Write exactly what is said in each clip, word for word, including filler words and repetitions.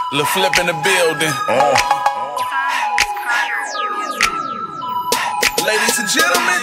Lil' Flip in the building. Oh. Ladies and gentlemen,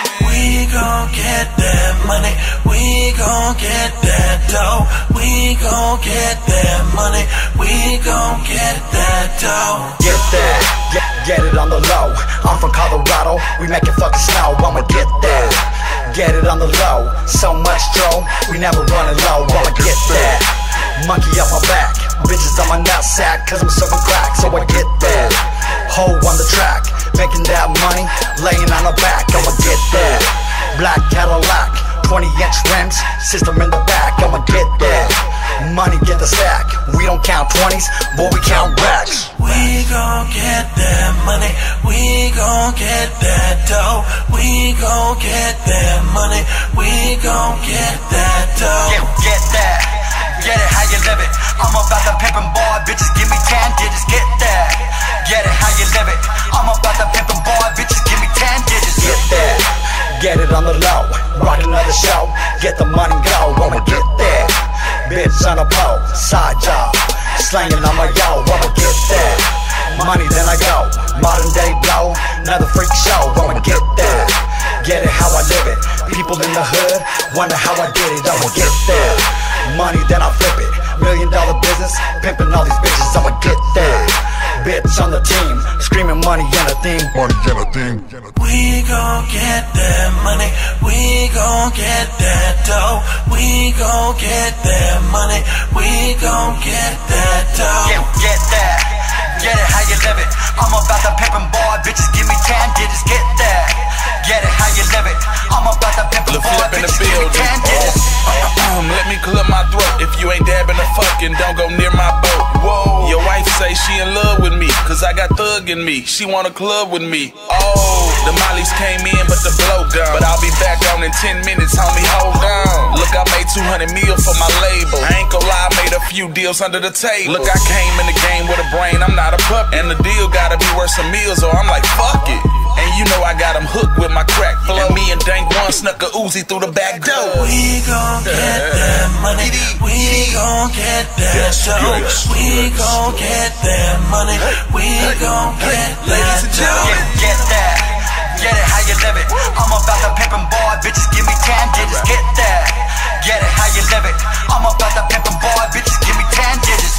we gon' get that money, we gon' get that dough, we gon' get that money, we gon' get that dough. Get that, get, get it on the low. I'm from Colorado, we make it fucking snow. I'ma get that, get it on the low. So much dough, we never running low. I'ma get that, monkey up my back, bitches on my nutsack, cause I'm serving crack. So I get that, hoe on the track, making that money, laying on the back. I'ma get that, black Cadillac, twenty inch rims, system in the back. I'ma get that, money get the stack. We don't count twenties, boy we count racks. We gon' get that money, we gon' get that dough, we gon' get that money, we gon' get that dough. Get, get that, get it how you live it. I'm about the pimpin' boy, bitches give me ten digits. Get that, get it how you live it. I'm about the pimpin' boy, bitches give me ten digits. Get that, get it on the low, rock another show, get the money go. I'ma get that, bitch on a pole, side job, slanging on my yo. I'ma get that, money then I go, modern day blow, another freak show. I'ma get that, get it how I live it. People in the hood wonder how I did it. I'ma get that, money then I flip it. Million dollar business, pimping all these bitches. I'ma get that, bitch on the team, screaming money and a thing, money and a thing. We gon' get that money, we gon' get that dough, we gon' get that money, we gon' get that dough. Get, get that, get it how you live it. I'm about the pimpin' boy, bitches give me ten digits. Get that, get it how you live it. I'm about the pimpin' Lil' boy, Flip in the bitches give me building. ten digits. Oh. Um, let me clear my throat. If you ain't dabbing or fucking, don't go near my boat. Whoa. Your wife say she in love with me, cause I got thug in me. She want a club with me. Oh, the mollies came in, but the blow gone. But I'll be back on in ten minutes, homie, hold on. Look, I made two hundred mil for my label. I ain't gon' lie, I made a few deals under the table. Look, I came in the game with a brain, I'm not a puppet. And the deal gotta be worth some meals, or I'm like, fuck it. And you know I got him hooked with my crack flow. And me and Dank One snuck a Uzi through the back door. We gon' get that money, we gon' get that dough, we gon' get that money, we gon' get that dough. Get, get that, get it how you live it. I'm about the pimpin' boy, bitches give me ten digits. Get that, get it how you live it. I'm about the pimpin' boy, bitches give me ten digits.